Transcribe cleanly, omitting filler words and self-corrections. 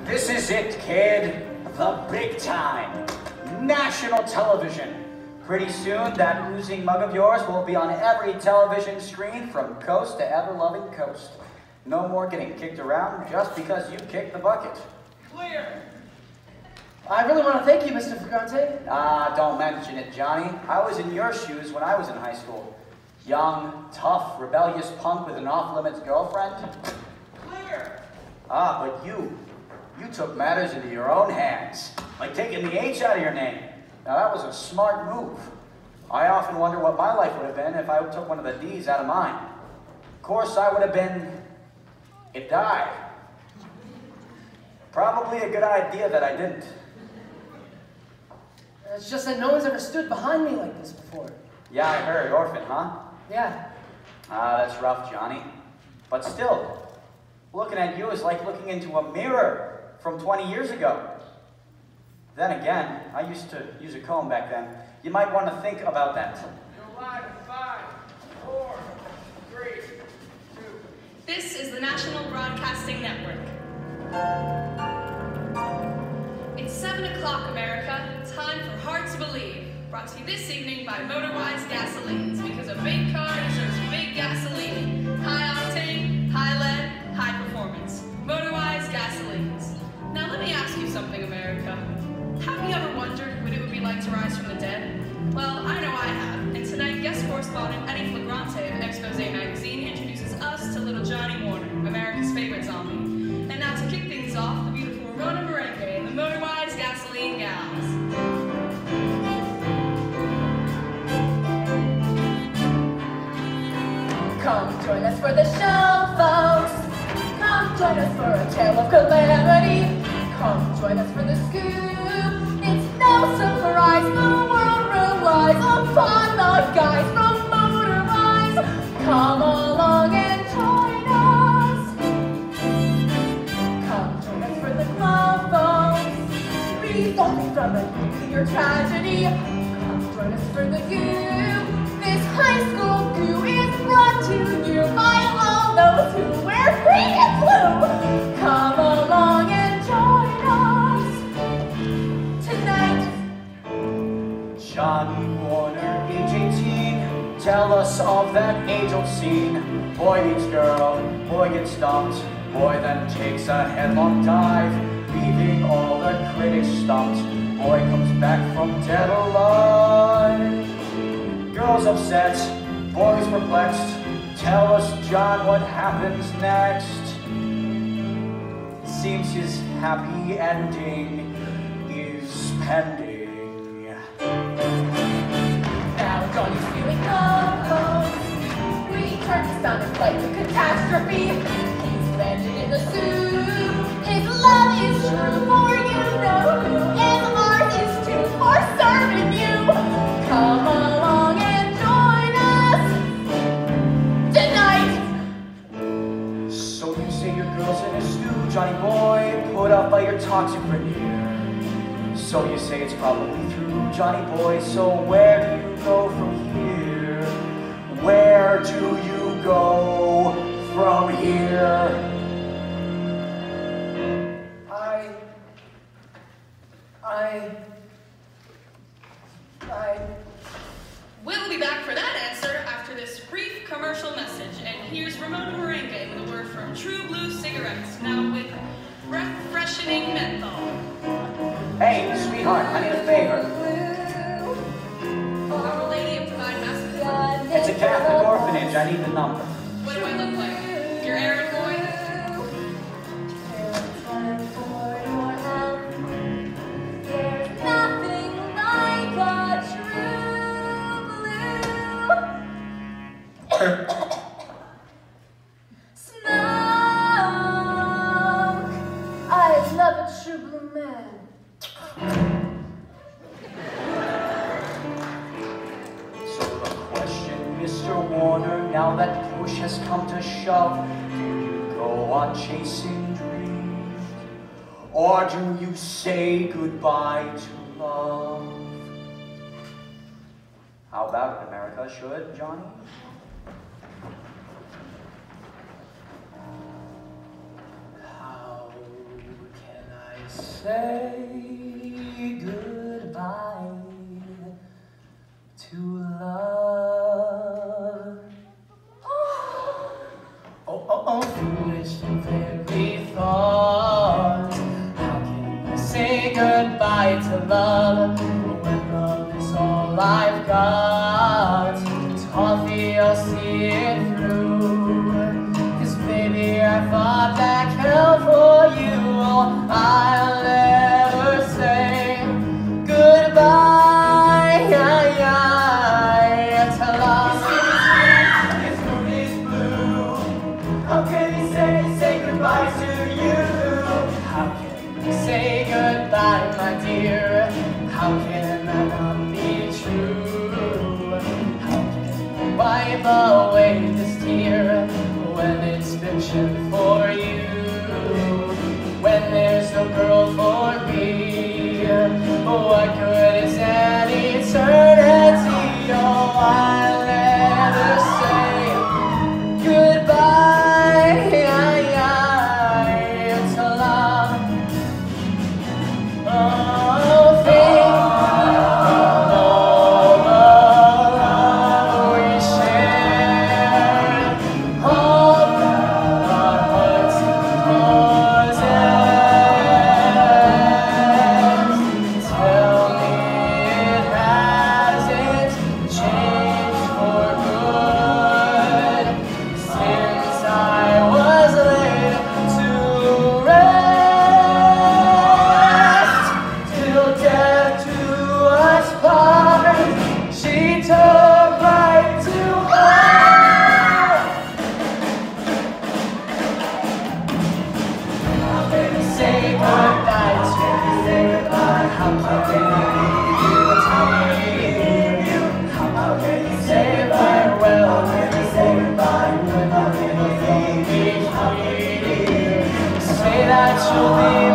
This is it, kid. The big time. National television. Pretty soon, that oozing mug of yours will be on every television screen from coast to ever-loving coast. No more getting kicked around just because you kicked the bucket. Clear. I really want to thank you, Mr. Fragante. Ah, don't mention it, Johnny. I was in your shoes when I was in high school. Young, tough, rebellious punk with an off-limits girlfriend. Clear. Ah, but you took matters into your own hands, like taking the H out of your name. Now that was a smart move. I often wonder what my life would have been if I took one of the D's out of mine. Of course, I would have been a die. Probably a good idea that I didn't. It's just that no one's ever stood behind me like this before. Yeah, I heard. Orphan, huh? Yeah. Ah, that's rough, Johnny. But still, looking at you is like looking into a mirror from 20 years ago. Then again, I used to use a comb back then. You might want to think about that. You're live in 5, 4, 3, 2. This is the National Broadcasting Network. It's 7 o'clock, America. Time for Hard to Believe. Brought to you this evening by Motorwise Gasolines, because a big car deserves big gasoline. High octane, high lead, high performance. Motorwise Gasolines. Now let me ask you something, America. Have you ever wondered what it would be like to rise from the dead? Well, I know I have, and tonight guest correspondent Eddie Flagrante of Expose Magazine introduces us to little Johnny Warner, America's favorite zombie. And now to kick things off, the beautiful Ramona Merengue and the Motorwise Gasoline Gals. Come join us for the show, folks. Come join us for a tale of calamity. Come join us for the scoop. It's no surprise the world relies upon the guys from Motorwise. Come along and join us. Come join us for the club, folks. Revolting from a nuclear tragedy. Come join us for the goo. This high school goo is brought to you by all those who wear green and blue. Come along and join us tonight. Johnny Warner, age 18, tell us of that age-old scene. Boy meets girl, boy gets stumped, boy then takes a headlong dive, leaving all the critics stumped. Boy comes back from dead alive. Girl's upset, boy's perplexed. Tell us, John, what happens next? Seems his happy ending is pending. Now Johnny's feeling low. Return to sound of like a catastrophe. He's landed in the soup. His love is true for you know who, and ours is too for serving you. Come along and join us tonight. So you say your girl's in a stew, Johnny boy, put up by your toxic veneer. So you say it's probably through, Johnny boy, so where do you go from here? Where do you go from here? We'll be back for that answer after this brief commercial message. And here's Ramona Merengue with a word from True Blue Cigarettes, now with breath-freshening menthol. Hey, sweetheart, I need a favor. Our Lady of Divine Massachusetts. It's a Catholic orphanage, I need the number. What do I look like? Your errand boy? There's nothing like a true blue smoke. I love a true blue man. So the question, Mr. Warner, now that push has come to shove, do you go on chasing dreams? Or do you say goodbye to love? How about it, America? Should, Johnny? How can Say goodbye to love. Oh, foolish and very thought. How can I say goodbye to love when love is all I've got? Toffee, I'll see it through. 'Cause baby, I fought back hell for you. I'll never say goodbye to love. His moon is blue. How can he say goodbye to you? How can he say goodbye, my dear? How can that not be true? How can I wipe away this tear when it's fiction for you? When there's no girl for me, what good is an eternity? Oh, I'll never say goodbye to love. Oh, think all the love we shared, all our hearts possessed. Tell me it hasn't changed for good since I was laid to rest. Till death do us part, she took right to heart. How can we say goodbye to you? How can we leave you? How can we say farewell? How can we say goodbye when I'm in the here? Say that you'll be